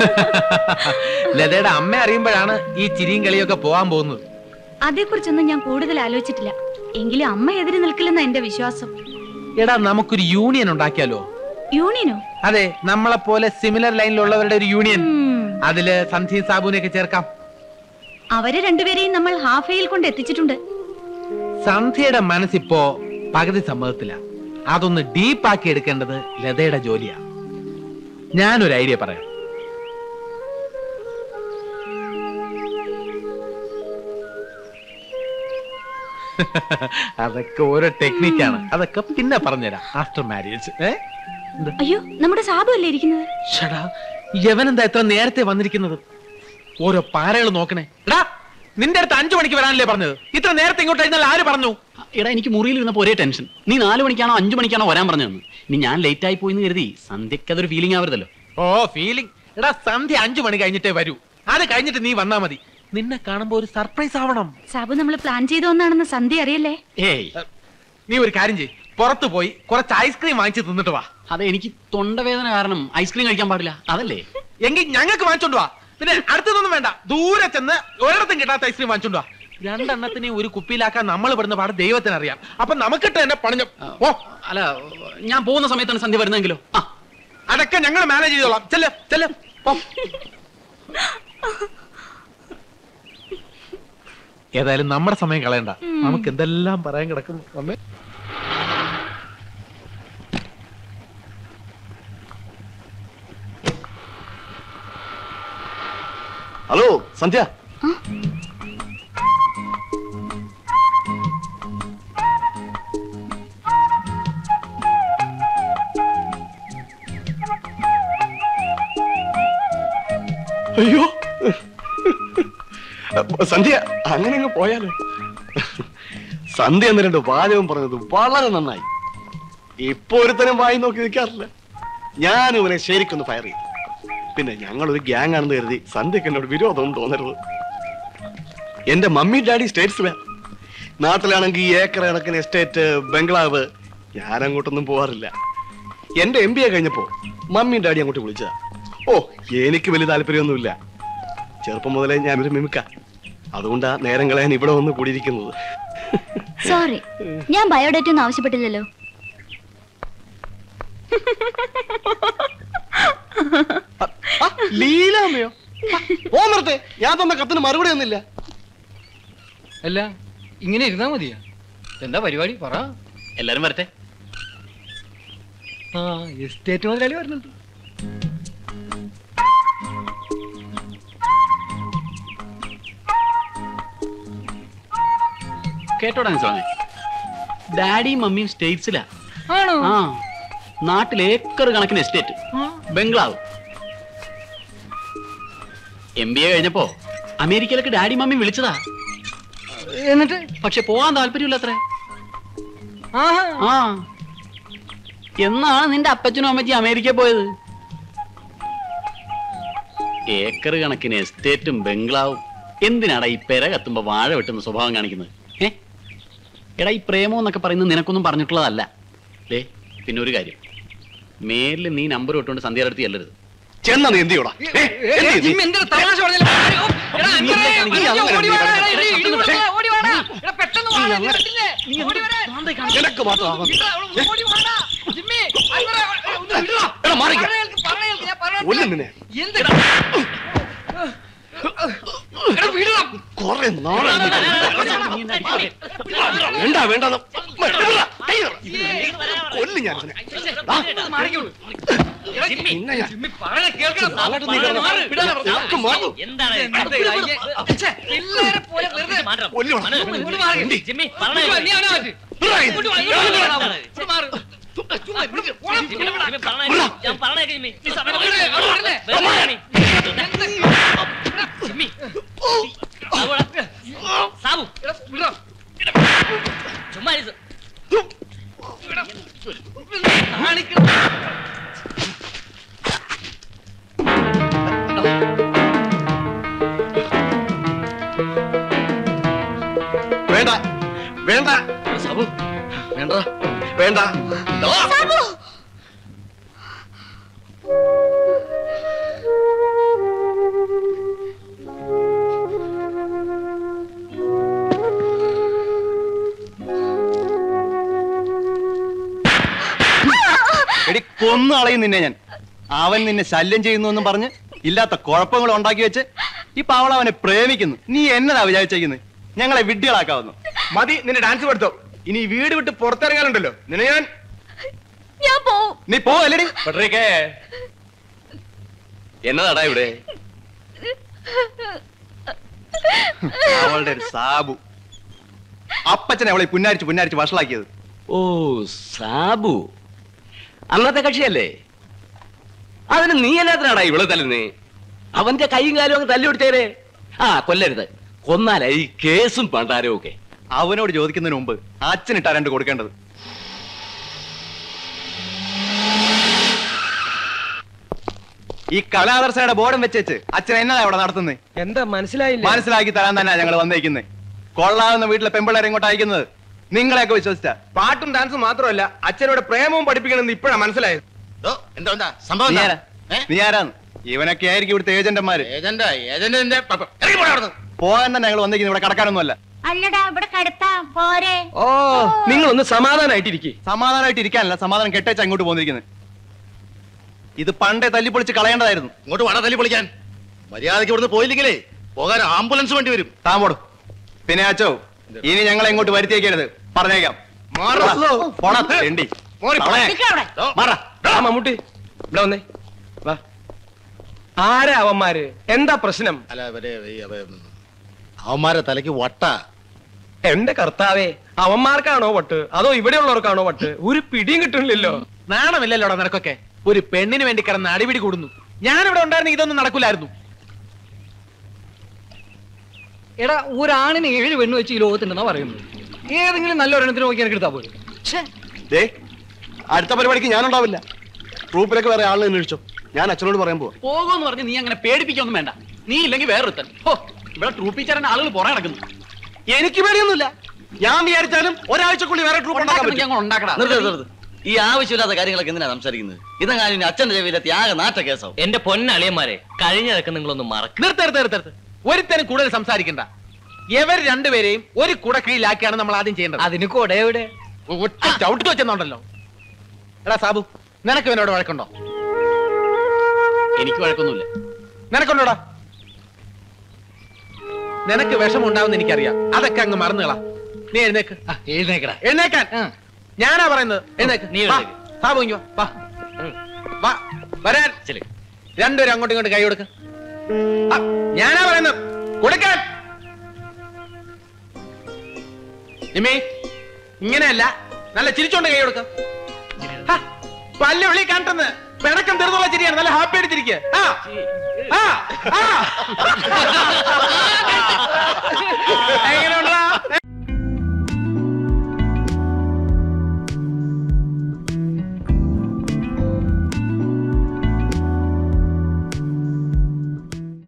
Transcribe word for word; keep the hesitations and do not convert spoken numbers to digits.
ലതയുടെ അമ്മ അറിയുമ്പോഴാണ് ഈ ചിരിയും കളിയൊക്കെ പോവാൻ പോകുന്നത്. അതേക്കുറിച്ചൊന്നും ഞാൻ കൂടുതൽ ആലോചിച്ചിട്ടില്ല. എങ്കിലും അമ്മ എതിര് നിൽക്കില്ലെന്ന എന്റെ വിശ്വാസം. എടാ, നമുക്കൊരു യൂണിയൻ ഉണ്ടാക്കിയാലോ? യൂണിയനോ? അതെ, നമ്മളെ പോലെ സിമിലർ ലൈനിലുള്ളവരുടെ ഒരു യൂണിയൻ. അതില് സന്ധ്യ സാബുവിനെയൊക്കെ ചേർക്കാം. അവരെ രണ്ടുപേരെയും നമ്മൾ ഹാഫയിൽ കൊണ്ട് എത്തിച്ചിട്ടുണ്ട്. സന്ധ്യയുടെ മനസ്സിപ്പോ പകുതി സമ്മതത്തില്ല. അതൊന്ന് ഡീപ്പാക്കി എടുക്കേണ്ടത് ലതയുടെ ജോലിയാ. ഞാനൊരു ഐഡിയ പറയാം. അതൊക്കെ ഓരോ ടെക്നിക്കാണ്. അതൊക്കെ പിന്നെ പറഞ്ഞുതരാം ആഫ്റ്റർ മാരേജ്. അയ്യോ, നമ്മുടെ സാബു അല്ലേ ഇരിക്കുന്നത്? യവനെന്താ എത്ര നേരത്തെ വന്നിരിക്കുന്നത്? ഓരോ പാരകൾ നോക്കണേ. എടാ, നിന്റെ അടുത്ത് അഞ്ചു മണിക്ക് വരാനല്ലേ പറഞ്ഞത്? ഇത്ര നേരത്തെ ഇങ്ങോട്ട് കഴിഞ്ഞാൽ ആര് പറഞ്ഞു? എടാ, എനിക്ക് മുറിയിൽ ഇരുന്നപ്പോ ഒരേ ടെൻഷൻ. നീ നാലു മണിക്കാണോ അഞ്ചു മണിക്കാണോ വരാൻ പറഞ്ഞതെന്ന്. ഇനി ഞാൻ ലേറ്റ് ആയി പോയിന്ന് കരുതി സന്ധ്യക്ക് അതൊരു ഫീലിംഗ് ആവരുതല്ലോ. ഓ, ഫീലിംഗ്? എടാ, സന്ധ്യ അഞ്ചു മണി കഴിഞ്ഞിട്ടേ വരൂ. അത് കഴിഞ്ഞിട്ട് നീ വന്നാ മതി. നിന്നെ കാണുമ്പോ ഒരു സർപ്രൈസ് ആവണം. സാബു നമ്മൾ പ്ലാൻ ചെയ്തോന്നാണെന്ന് സന്ധ്യ അറിയല്ലേ? ഏയ്, നീ ഒരു കാര്യം ചെയ്യ്. പുറത്തു പോയി കുറച്ച് ഐസ്ക്രീം വാങ്ങിച്ച് തിന്നിട്ട് വാ. അതെ, എനിക്ക് തൊണ്ടവേദന കാരണം ഐസ്ക്രീം കഴിക്കാൻ പാടില്ല. അതല്ലേ? എങ്കിൽ ഞങ്ങൾക്ക് വാങ്ങിച്ചോണ്ട് വാ. പിന്നെ അടുത്തതൊന്നും വേണ്ട. ദൂരെ ചെന്ന് ഒരിടത്തും കിട്ടാത്ത ഐസ്ക്രീം വാങ്ങിച്ചോണ്ട് വാ. രണ്ടെണ്ണത്തിനെ ഒരു കുപ്പിയിലാക്കാൻ നമ്മൾ പെടുന്ന പാട് ദൈവത്തിനറിയാം. അപ്പൊ നമുക്കിട്ട് തന്നെ പണിഞ്ഞ. ഓ അല്ല, ഞാൻ പോകുന്ന സമയത്താണ് സന്ധ്യ വരുന്നെങ്കിലോ? ആ, അതൊക്കെ ഞങ്ങൾ മാനേജ് ചെയ്തോളാം. ചെല്ല് ചെല്ല്. ഏതായാലും നമ്മുടെ സമയം കളയണ്ട. നമുക്ക് എന്തെല്ലാം പറയാൻ കിടക്കും. വന്നേ. ഹലോ സന്ധ്യ. അയ്യോ സന്ധ്യ, അങ്ങനെ അങ്ങ് പോയാലോ? സന്ധ്യ എന്ന് രണ്ട് വാചകം പറഞ്ഞത് വളരെ നന്നായി. ഇപ്പൊ ഒരുത്തനും വായി നോക്കി നിൽക്കാറില്ല. ഞാനും ഇവനെ ശരിക്കൊന്ന് ഫയർ ചെയ്തു. പിന്നെ ഞങ്ങളൊരു ഗ്യാങ് ആണെന്ന് കരുതി സന്ധ്യക്ക് എന്നോട് വിരോധം തോന്നരുത്. എന്റെ മമ്മി ഡാഡി സ്റ്റേറ്റ്സിലാ. നാട്ടിലാണെങ്കിൽ ഈ ഏക്കർ കണക്കിന് എസ്റ്റേറ്റ്, ബംഗ്ലാവ്. ഞാൻ അങ്ങോട്ടൊന്നും പോവാറില്ല. എന്റെ എം ബി എ കഴിഞ്ഞപ്പോ മമ്മിയും ഡാഡി അങ്ങോട്ട് വിളിച്ചതാ. ഓ, എനിക്ക് വലിയ താല്പര്യമൊന്നുമില്ല. ചെറുപ്പം മുതലേ ഞാനൊരു മിമിക്ക. അതുകൊണ്ടാ നേരം കളയാൻ ഇവിടെ വന്ന് കൂടിയിരിക്കുന്നത്. സോറി, ഞാൻ ബയോഡേറ്റ ഒന്നും ആവശ്യപ്പെട്ടില്ലല്ലോ. ലീലാമ്മയോ? ഓ നിർത്തേ, ഞാൻ തന്ന കത്തിന് മറുപടി ഒന്നില്ല. അല്ല, ഇങ്ങനെ ഇരുന്നാ മതിയാ? എന്താ പരിപാടി പറ. എല്ലാരും വരട്ടെ. ആ, എസ്റ്റേറ്റ് മുതലാളി വരുന്നുണ്ട്. കേട്ടോടാ സ്വാമി, ഡാഡിയും മമ്മിയും സ്റ്റേറ്റ്സിലാ. ആണോ? ആ, നാട്ടിൽ ഏക്കർ കണക്കിന് എസ്റ്റേറ്റ്, ബംഗ്ലാവ്. എം ബി എ കഴിഞ്ഞപ്പോ അമേരിക്കയിലേക്ക് ഡാഡി മമ്മി വിളിച്ചതാ. എന്നിട്ട് പക്ഷെ പോവാൻ താല്പര്യമില്ല അത്രേ. ആ, എന്നാണ് നിന്റെ അപ്പച്ചനും അമ്മച്ചി അമേരിക്കയിൽ പോയത്. ഏക്കർ കണക്കിന് എസ്റ്റേറ്റും ബംഗ്ലാവും. എന്തിനാടാ ഈ പെര കത്തുമ്പോ വാഴ വെട്ടുന്ന സ്വഭാവം കാണിക്കുന്നത്? ഏ എടാ, ഈ പ്രേമം എന്നൊക്കെ പറയുന്നത് നിനക്കൊന്നും പറഞ്ഞിട്ടുള്ളതല്ല. ദേ, പിന്നെ ഒരു കാര്യം, മേലിൽ നീ നമ്പർ ഇട്ടുകൊണ്ട് സന്ധ്യയുടെ അടുത്ത് ചെല്ലരുത്. ചെന്ന നീ എന്ത് ചെയ്യൂടാ? വേണ്ട വേണ്ട കൊല്ലു ഞാൻ. വേണ്ട വേണ്ട സാബു, വേണ്ട വേണ്ട. കൊന്നാളയും നിന്നെ ഞാൻ. അവൻ നിന്നെ ശല്യം ചെയ്യുന്നു എന്നും പറഞ്ഞ് ഇല്ലാത്ത കുഴപ്പങ്ങൾ ഉണ്ടാക്കി വെച്ച് ഇപ്പൊ അവൾ അവനെ പ്രേമിക്കുന്നു. നീ എന്നതാ വിചാരിച്ചേക്കുന്നത്? ഞങ്ങളെ വിഡ്ഢികളാക്കാവുന്നു. മതി നിന്നെ ഡാൻസ് പഠിത്തോ. ഇനി വീട് വിട്ട് പുറത്തിറങ്ങാനുണ്ടല്ലോ നിന്നെ ഞാൻ. ഞാൻ പോവും. നീ പോവല്ലേ? എന്നതാടാ ഇവിടെ? അവളുടെ ഒരു സാബു അപ്പച്ചനെ അവളെ പുന്നാരിച്ച് പുന്നാരിച്ച് വഷളാക്കിയത്. ഓ സാബു അന്നത്തെ കക്ഷിയല്ലേ? അതിന് നീ എന്നാത്തിനാടാ ഇവള് തല്ലുന്നേ? അവന്റെ കൈയും കാലും അങ്ങ് തല്ലി കൊടുത്തേരെ. ആ കൊല്ലരുത്, കൊന്നാലായി കേസും പണ്ടാരവും ഒക്കെ. അവനോട് ചോദിക്കുന്നതിന് മുമ്പ് അച്ഛനിട്ടാ രണ്ട് കൊടുക്കേണ്ടത്. ഈ കലാദർശനയുടെ ബോർഡും വെച്ചേച്ച് അച്ഛൻ എന്നതാ അവിടെ നടത്തുന്നത്? എന്താ മനസ്സിലായില്ല? മനസ്സിലാക്കി തരാൻ തന്നെ ഞങ്ങൾ വന്നേക്കുന്നത്. കൊള്ളാവുന്ന വീട്ടിലെ പെമ്പിള്ളേരെ ഇങ്ങോട്ട് അയക്കുന്നത് നിങ്ങളെയൊക്കെ വിശ്വസിച്ച. പാട്ടും ഡാൻസും മാത്രമല്ല അച്ഛനോട് പ്രേമവും പഠിപ്പിക്കണമെന്ന് ഇപ്പഴാ മനസ്സിലായത്. എന്താ സംഭവം? നീ ആരാന്ന്? ഇവനൊക്കെ ആയിരിക്കും ഇവിടുത്തെ ഏജന്റന്മാര്. ഏജന്റ് ഏജന്റിന്റെ പോകാൻ തന്നെ ഞങ്ങൾ വന്നേക്കുന്നത്, ഇവിടെ കടക്കാനൊന്നും അല്ല. അല്ലടാ ഇവിടെ കടത്താം പോരെ. ഓ നിങ്ങളൊന്ന് സമാധാനായിട്ടിരിക്കും. സമാധാനമായിട്ട് ഇരിക്കാനല്ല, സമാധാനം കെട്ടേച്ച് അങ്ങോട്ട് പോന്നിരിക്കുന്നത്. ഇത് പണ്ടേ തല്ലിപ്പൊളിച്ച് കളയേണ്ടതായിരുന്നു. ഇങ്ങോട്ട് വേണം തല്ലി പൊളിക്കാൻ. മര്യാദയ്ക്ക് ഇവിടുന്ന് പോയില്ലെങ്കിലേ പോകാൻ ആംബുലൻസ് വേണ്ടി വരും. താൻ പോടും. പിന്നെ അച്ചോ, ഇനി ഞങ്ങളെ ഇങ്ങോട്ട് വരുത്തിയേക്കരുത്, പറഞ്ഞേക്കാം. മമ്മൂട്ടി ഇവിടെ വന്നേ. ആരാ അവന്മാര്? എന്താ പ്രശ്നം? അല്ല അവന്മാരെ തലയ്ക്ക് വട്ട. എന്റെ കർത്താവേ, അവന്മാർക്കാണോ വട്ട് അതോ ഇവിടെയുള്ളവർക്കാണോ വട്ട്? ഒരു പിടിയും കിട്ടണില്ലല്ലോ. നാണമില്ലല്ലോടാ നിനക്കൊക്കെ. ഒരു പെണ്ണിന് വേണ്ടി കിടന്ന് അടിപിടി കൂടുന്നു. ഞാനിവിടെ ഉണ്ടായിരുന്നെങ്കിൽ ഇതൊന്നും നടക്കൂലായിരുന്നു. എടാ ഒരാണിന് ഏഴ് പെണ്ണ് വെച്ച് ഈ ലോകത്തുണ്ടെന്നാ പറയുന്നത്. ഏതെങ്കിലും നല്ല ഒരെണ്ണത്തിന് നോക്കി എനിക്ക് എടുത്താ പോലും. അടുത്ത പരിപാടിക്ക് ഞാനുണ്ടാവില്ല. ട്രൂപ്പിലൊക്കെ വേറെ ആളിനെ അന്വേഷിച്ചോ. ഞാൻ അച്ഛനോട് പറയാൻ പോവാ. പോകുമെന്ന് പറഞ്ഞ് നീ അങ്ങനെ പേടിപ്പിക്കൊന്നും വേണ്ട. നീ ഇല്ലെങ്കിൽ വേറൊരുത്തൻ. ഓ ഇവിടെ ട്രൂപ്പിൽ ചേരാൻ ആളുകൾ പുറകെ നടക്കുന്നു. എനിക്ക് പേടിയൊന്നുമില്ല. ഞാൻ വിചാരിച്ചാലും ഒരാഴ്ചക്കുള്ളിൽ വേറെ ട്രൂപ്പ് ഉണ്ടാക്കണം. ഈ ആവശ്യമില്ലാത്ത കാര്യങ്ങളൊക്കെ എന്തിനാ സംസാരിക്കുന്നത്? ഇതെങ്ങാനും അച്ഛന്റെ ചെവിയിലെത്തി ആകെ നാറ്റ കേസാവും. എന്റെ പൊന്നളിയന്മാരെ, കഴിഞ്ഞതൊക്കെ നിങ്ങളൊന്ന് മറക്കും. നിർത്തരുത് നിർത്തരുത്. ഒരുത്തനും കൂടുതൽ സംസാരിക്കണ്ട. ഇവർ രണ്ടുപേരെയും ഒരു കുട കീഴിലാക്കിയാണ് നമ്മൾ ആദ്യം ചെയ്യേണ്ടത്. അതിന് കൊട എവിടെ? ഒറ്റ ചവിട്ട് വെച്ചെന്നുണ്ടല്ലോ. എടാ സാബു, നിനക്ക് ഇവനോട് വഴക്കുണ്ടോ? എനിക്ക് വഴക്കൊന്നുമില്ല. നിനക്കുണ്ടോടാ? നിനക്ക് വിഷമം ഉണ്ടാവുന്ന എനിക്കറിയാം. അതൊക്കെ അങ്ങ് മറന്നുകളാ. നീ എഴുന്നേക്ക്. എഴുന്നേക്കടാ. എഴുന്നേക്കാൻ ഞാനാ പറയുന്നത്. എഴുന്നേക്ക്. നീ സാബു ഇങ്ങോ വാ. വാ വരാൻ. രണ്ടുപേരും അങ്ങോട്ടും ഇങ്ങോട്ടും കൈ കൊടുക്ക. ഞാനാ പറയുന്നത് കൊടുക്കാൻ. നിമേ ഇങ്ങനെയല്ല, നല്ല ചിരിച്ചോണ്ട് കൈ കൊടുക്ക. പല്ല് വിളി കാട്ടുന്നത് പിണക്കം തീർന്നുള്ള ചിരിയാണ്. നല്ല ഹാപ്പി ആയിട്ടിരിക്കുക. എങ്ങനെ